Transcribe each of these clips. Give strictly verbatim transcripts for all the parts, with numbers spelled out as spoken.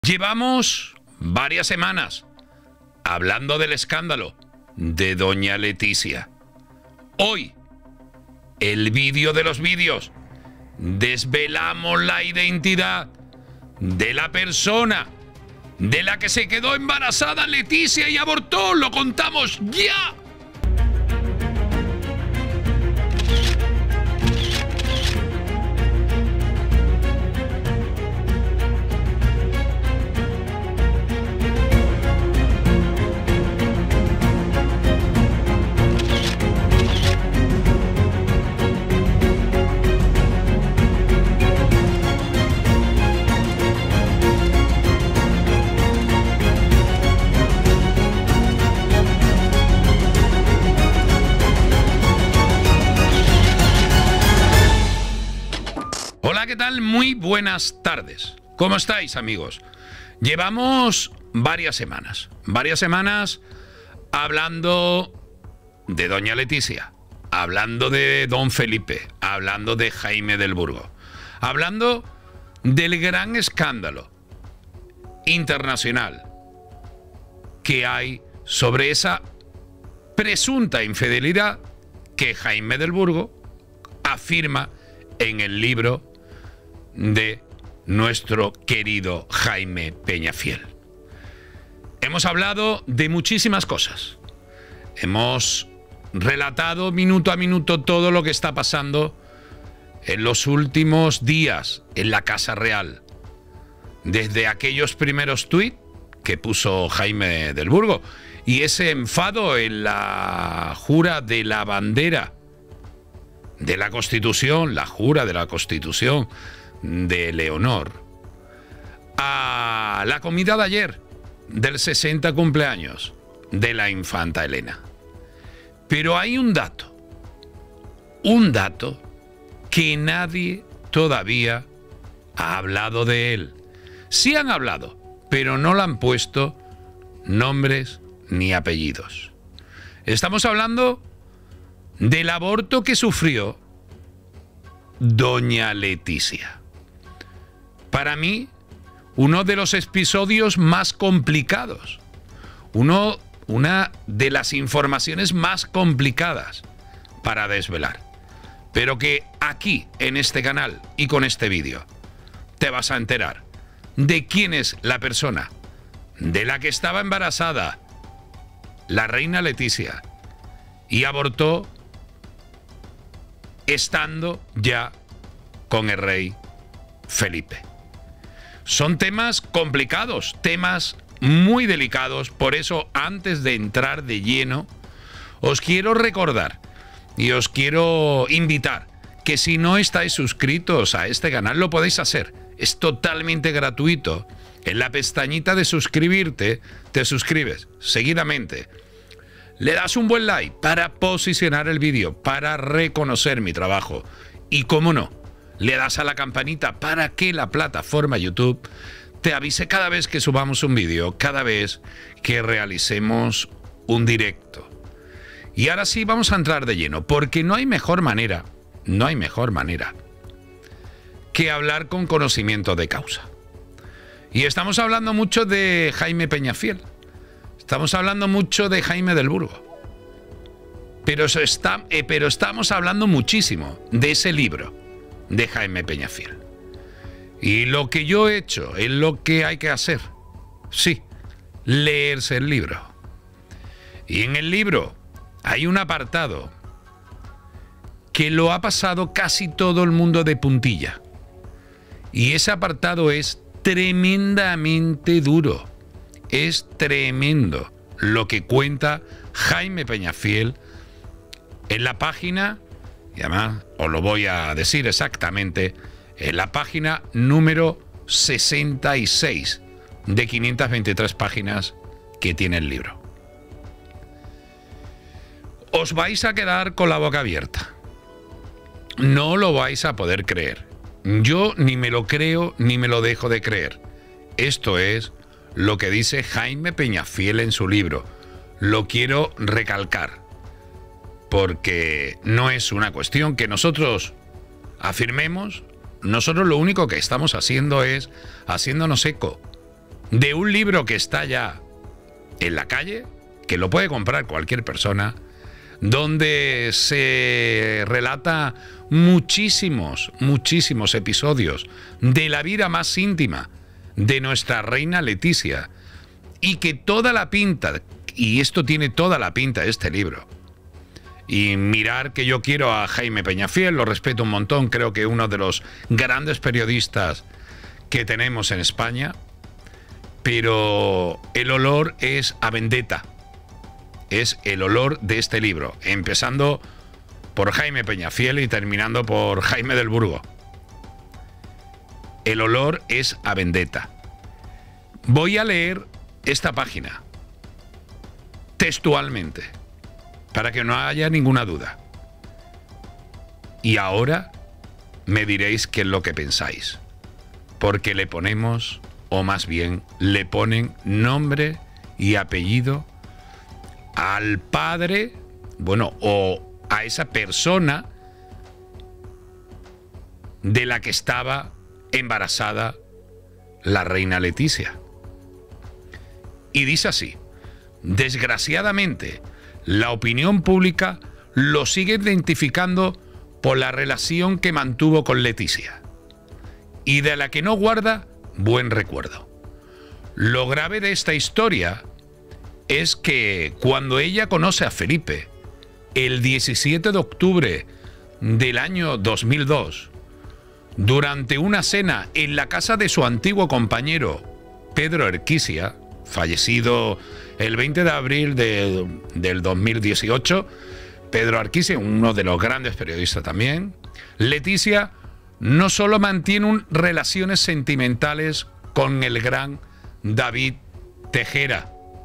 Llevamos varias semanas hablando del escándalo de doña Leticia. Hoy, el vídeo de los vídeos. Desvelamos la identidad de la persona de la que se quedó embarazada Leticia y abortó. Lo contamos ya. Hola, ¿qué tal? Muy buenas tardes. ¿Cómo estáis, amigos? Llevamos varias semanas, varias semanas hablando de doña Leticia, hablando de don Felipe, hablando de Jaime del Burgo, hablando del gran escándalo internacional que hay sobre esa presunta infidelidad que Jaime del Burgo afirma en el libro de nuestro querido Jaime Peñafiel. Hemos hablado de muchísimas cosas. Hemos relatado minuto a minuto todo lo que está pasando en los últimos días en la Casa Real. Desde aquellos primeros tuits que puso Jaime del Burgo y ese enfado en la jura de la bandera de la Constitución, la jura de la Constitución de Leonor, a la comida de ayer del sesenta cumpleaños de la infanta Elena. Pero hay un dato, un dato que nadie todavía ha hablado de él. Sí han hablado, pero no le han puesto nombres ni apellidos. Estamos hablando del aborto que sufrió doña Leticia. Para mí, uno de los episodios más complicados, uno, una de las informaciones más complicadas para desvelar, pero que aquí, en este canal y con este vídeo, te vas a enterar de quién es la persona de la que estaba embarazada la reina Leticia y abortó estando ya con el rey Felipe. Son temas complicados, temas muy delicados, por eso antes de entrar de lleno, os quiero recordar y os quiero invitar que si no estáis suscritos a este canal lo podéis hacer, es totalmente gratuito. En la pestañita de suscribirte, te suscribes seguidamente. Le das un buen like para posicionar el vídeo, para reconocer mi trabajo. Y cómo no, le das a la campanita para que la plataforma YouTube te avise cada vez que subamos un vídeo, cada vez que realicemos un directo. Y ahora sí vamos a entrar de lleno, porque no hay mejor manera, no hay mejor manera que hablar con conocimiento de causa. Y estamos hablando mucho de Jaime Peñafiel. Estamos hablando mucho de Jaime del Burgo. Pero, eso está, eh, pero estamos hablando muchísimo de ese libro de Jaime Peñafiel. Y lo que yo he hecho es lo que hay que hacer. Sí, leerse el libro. Y en el libro hay un apartado que lo ha pasado casi todo el mundo de puntilla. Y ese apartado es tremendamente duro. Es tremendo lo que cuenta Jaime Peñafiel en la página, y además os lo voy a decir exactamente, en la página número sesenta y seis de quinientas veintitrés páginas que tiene el libro. Os vais a quedar con la boca abierta. No lo vais a poder creer. Yo ni me lo creo ni me lo dejo de creer. Esto es lo que dice Jaime Peñafiel en su libro. Lo quiero recalcar, porque no es una cuestión que nosotros afirmemos, nosotros lo único que estamos haciendo es haciéndonos eco de un libro que está ya en la calle, que lo puede comprar cualquier persona, donde se relata muchísimos, muchísimos episodios de la vida más íntima de nuestra reina Leticia, y que toda la pinta, y esto tiene toda la pinta de este libro, y mirar que yo quiero a Jaime Peñafiel, lo respeto un montón, creo que uno de los grandes periodistas que tenemos en España, pero el olor es a vendetta. Es el olor de este libro, empezando por Jaime Peñafiel y terminando por Jaime del Burgo. El olor es a vendetta. Voy a leer esta página textualmente, para que no haya ninguna duda. Y ahora me diréis qué es lo que pensáis, porque le ponemos, o más bien le ponen nombre y apellido al padre, bueno, o a esa persona de la que estaba embarazada la reina Leticia. Y dice así: desgraciadamente, la opinión pública lo sigue identificando por la relación que mantuvo con Leticia, y de la que no guarda buen recuerdo. Lo grave de esta historia es que cuando ella conoce a Felipe, el diecisiete de octubre del año dos mil dos, durante una cena en la casa de su antiguo compañero Pedro Erquisia, fallecido el veinte de abril de, del dos mil dieciocho, Pedro Erquisia, uno de los grandes periodistas también, Leticia no solo mantiene un, relaciones sentimentales con el gran David Tejera,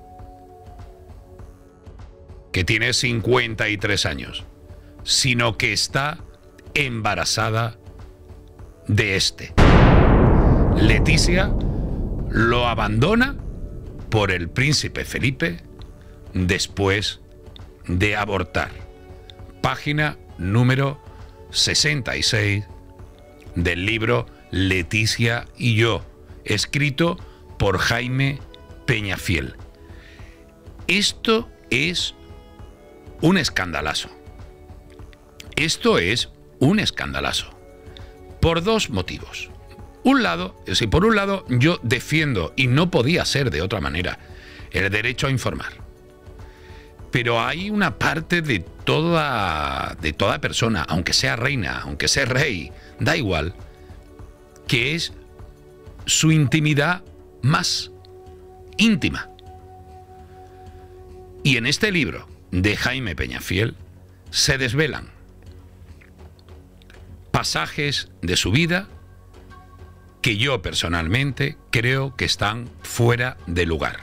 que tiene cincuenta y tres años, sino que está embarazada de este. Leticia lo abandona por el príncipe Felipe después de abortar. Página número sesenta y seis del libro Leticia y yo, escrito por Jaime Peñafiel. Esto es un escandalazo. Esto es un escandalazo. Por dos motivos. Un lado, es decir, por un lado, yo defiendo, y no podía ser de otra manera, el derecho a informar. Pero hay una parte de toda, de toda persona, aunque sea reina, aunque sea rey, da igual, que es su intimidad más íntima. Y en este libro de Jaime Peñafiel se desvelan pasajes de su vida que yo personalmente creo que están fuera de lugar.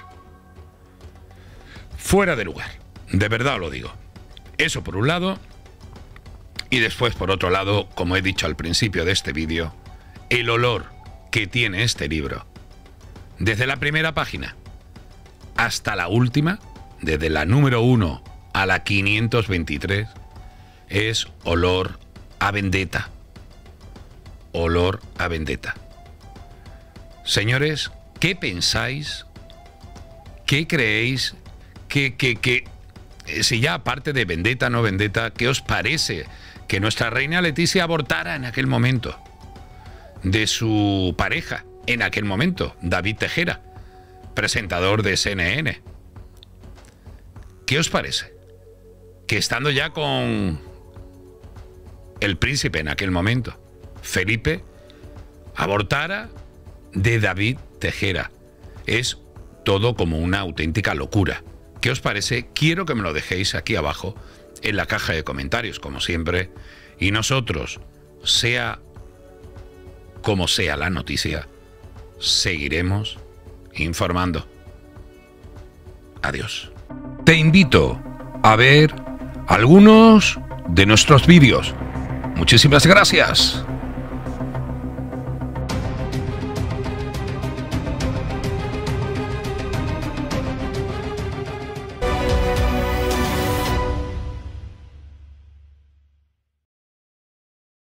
Fuera de lugar. De verdad lo digo. Eso por un lado. Y después, por otro lado, como he dicho al principio de este vídeo, el olor que tiene este libro, desde la primera página hasta la última, desde la número uno a la quinientos veintitrés, es olor a vendetta. Olor a vendetta. Señores, ¿qué pensáis? ¿Qué creéis? Que, que, que, si ya aparte de vendetta, no vendetta, ¿qué os parece que nuestra reina Leticia abortara en aquel momento de su pareja, en aquel momento, David Tejera, presentador de C N N? ¿Qué os parece? Que estando ya con el príncipe en aquel momento, Felipe, abortara de David Tejera. Es todo como una auténtica locura. ¿Qué os parece? Quiero que me lo dejéis aquí abajo en la caja de comentarios, como siempre. Y nosotros, sea como sea la noticia, seguiremos informando. Adiós. Te invito a ver algunos de nuestros vídeos. Muchísimas gracias.